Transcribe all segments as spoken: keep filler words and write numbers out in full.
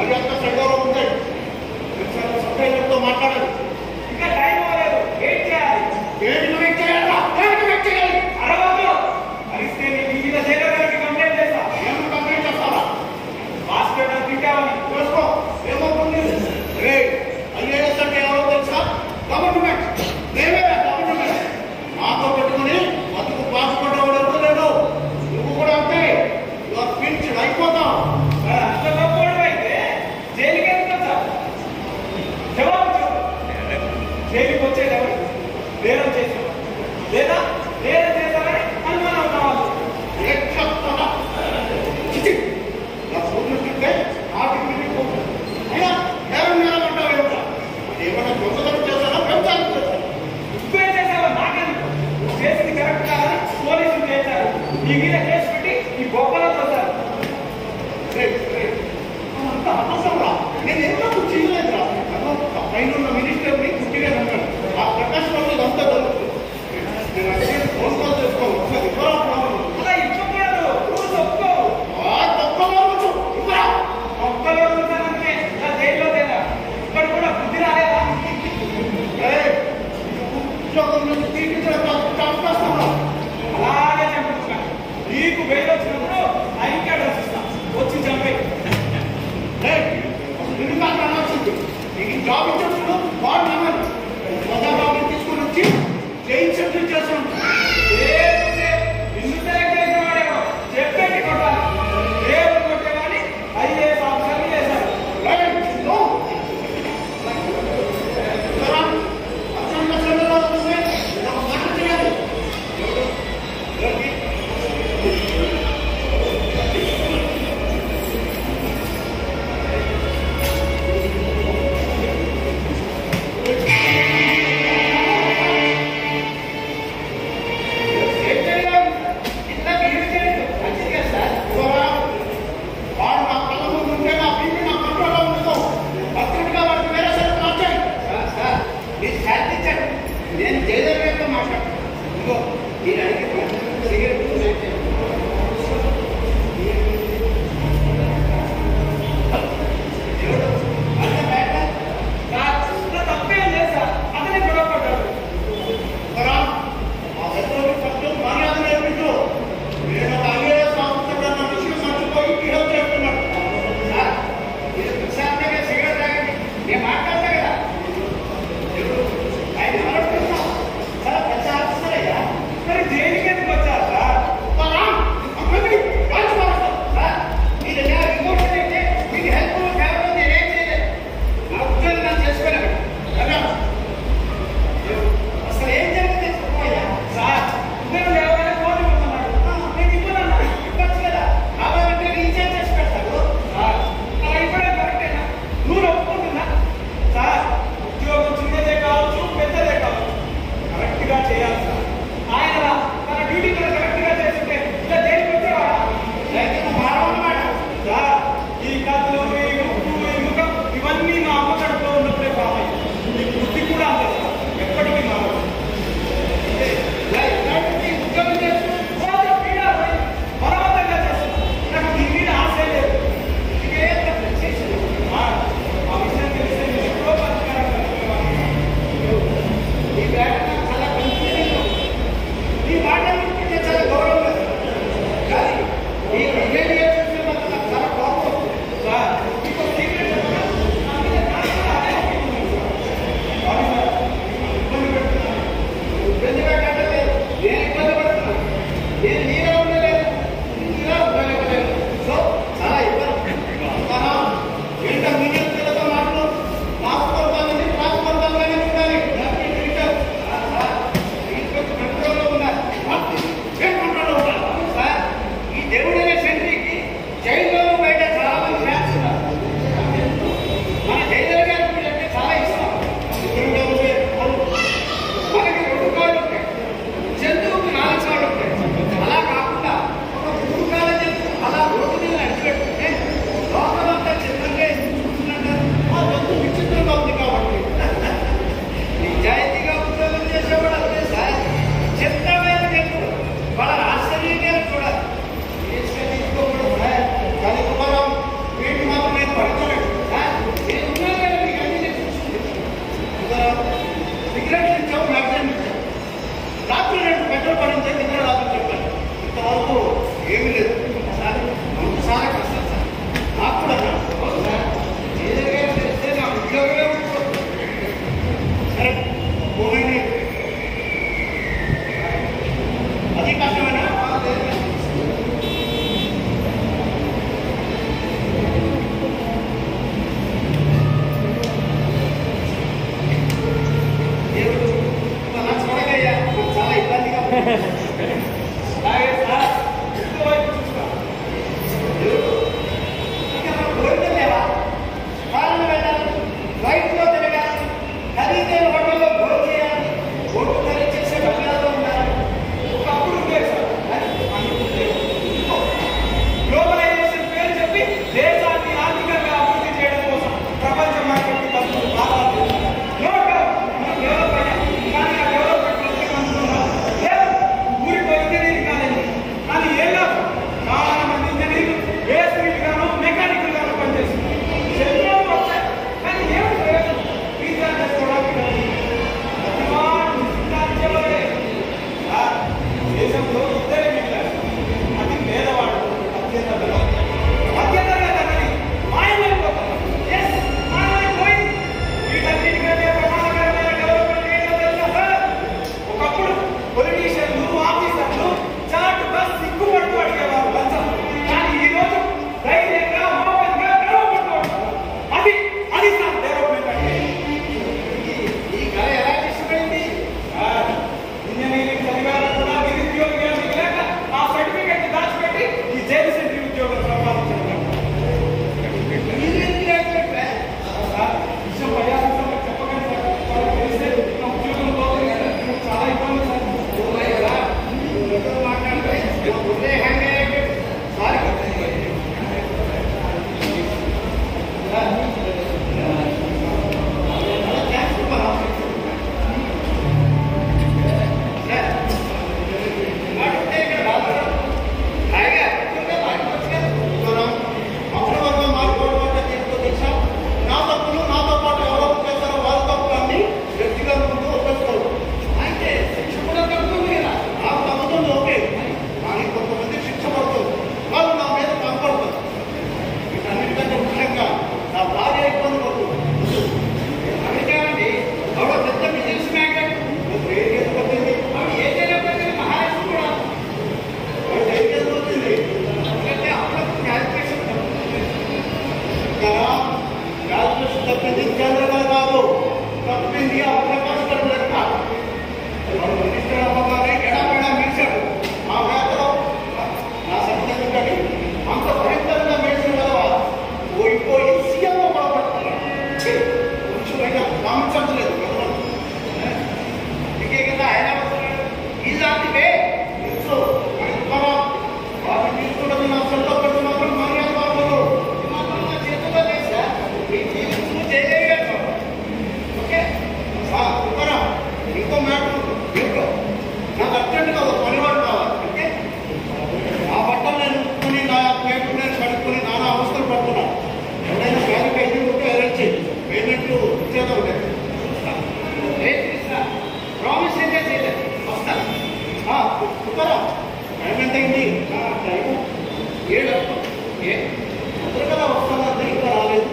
మరి అంత సగౌరవం ఉంది. సభ్యులతో మాట్లాడాలి. ఇంకా టైం అవ్వలేదు. వెయిట్ చేయాలి. ఏంటి వెయిట్ చేయాలా? ఏంటి వెయిట్ చేయాలి? అరవద్దు. అరిస్తే నీ మీద జైలర్ గారికి కంప్లైంట్ చేస్తా. ఏం కంప్లైంట్ చేస్తావా? హాస్పిటల్ తిట్టావని చూసుకో ఏమవుతుంది. రే ఐఏఎస్ అంటే ఎవరో తెలుసా? గవర్నమెంట్. మేమే గవర్నమెంట్. మాతో పెట్టుకుని బతుకు బాధపడ్డవాడు ఎవరు లేడు. నువ్వు కూడా అంతే. యువర్ పిలిచి అయిపోతావు. అంత గొప్పవాడు అయితే జైలుకి వెళ్తా. జవాబు చెప్పు. జైలుకి వచ్చేది ఎవరు? నేరం చేసేవాడు లేదా నేరం చేశారని అనుమానం కావాలి. ఏం చెప్తావా? చిచి నా ఫోన్లు తింటే ఆటికి మిగిలిపోతుంది. అయినా నేరం నేరం అంటావు ఏమిటా? ఏమైనా దొంగతనం చేశారా? వ్యవసాయం చేశారా? నువ్వేం చేసావో నాకెందుకు? నువ్వు చేసింది కరెక్ట్ కాదని పోలీసులు చేశారు. నీ మీద కేసు పెట్టి ఈ గొప్పలో తోశారు. అంత అనవసరంరా. నేను ఏం తప్పు చేయలేదురా. పైన మినిస్టర్ని పుట్టిగా నమ్మాను. ఆ ప్రకాశ్ రావు ఇదంతా జరుగుతుంది. నేను అడిగే ఫోన్ కాల్ చేసుకోవాలి. ఒకసారి ఇవ్వరా ప్రాబ్లం. అలా ఇవ్వకూడదు. రూల్స్ ఒప్పుకోవు. తప్పగా ఇవ్వరా. ఒక్కలో ఉంటానంటే నా జైల్లో తేడా. ఇక్కడ కూడా బుద్ధి రాలేదా? ఉద్యోగం నుంచి తీపించడం చంపేస్తున్నా. అలాగే చంపుతున్నాను. నీకు బెయిల్ వచ్చినప్పుడు ఆ ఇంటి అడ్రస్ ఇస్తాను. వచ్చి చంపే. చంద్రకళ వస్తానంటే ఇంకా రాలేదు.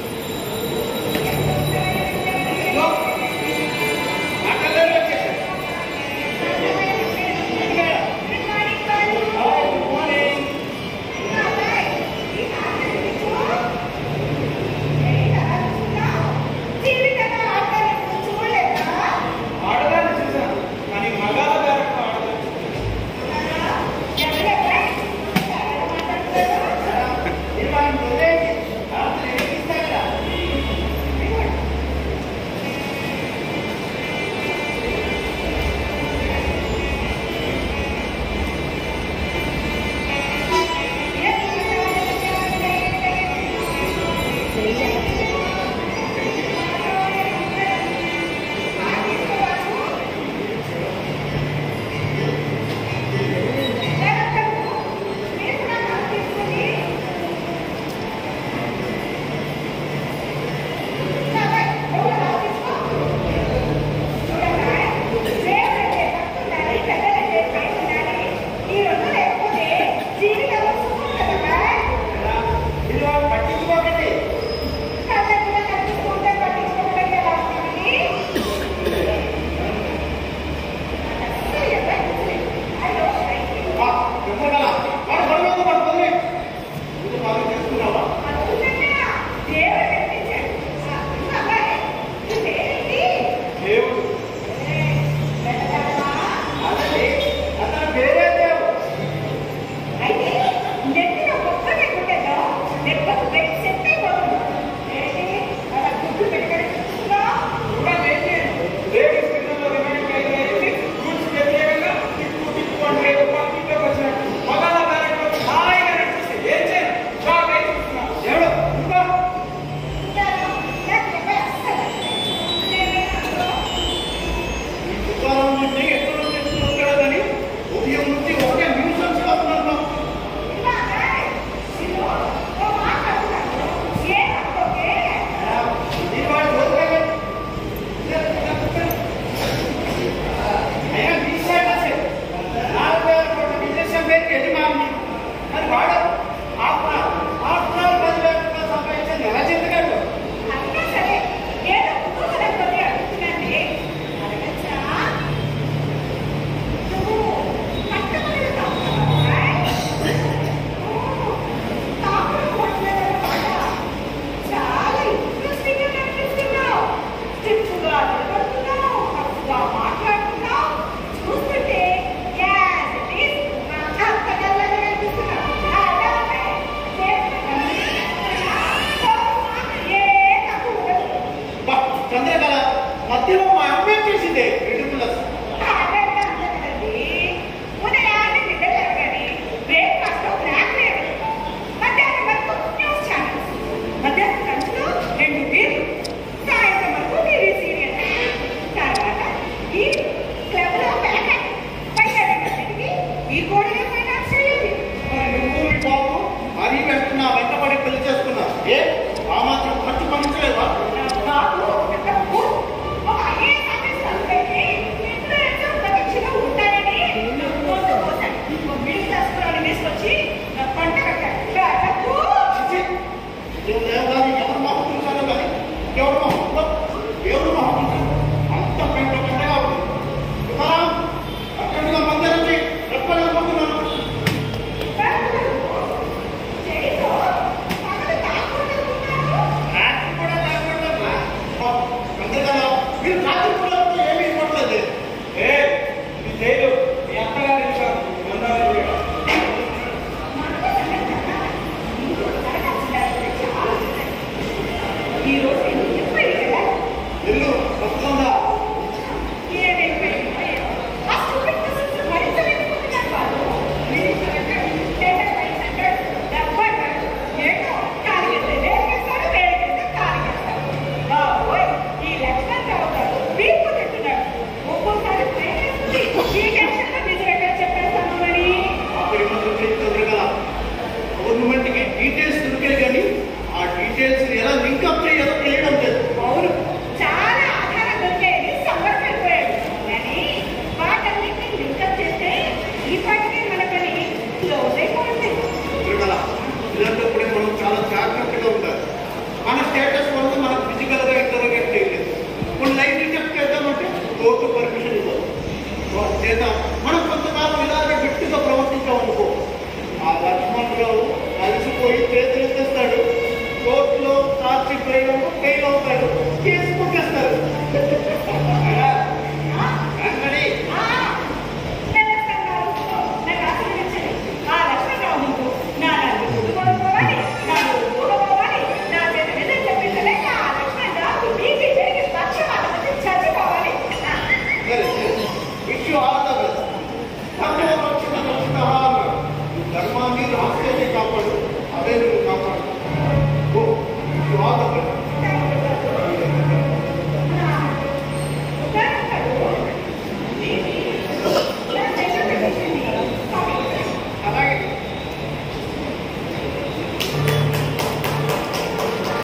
చంద్రకళ మధ్యలో మా అమ్మే చేసిందే రిడికులస్. మరీ వెళ్తున్నా వెంటబడి పెళ్లి చేసుకున్నా. ఏ ఆ మాత్రం ఖర్చు పండించలేవా? అయినప్పుడు ఫెయిల్ అవుతాడు.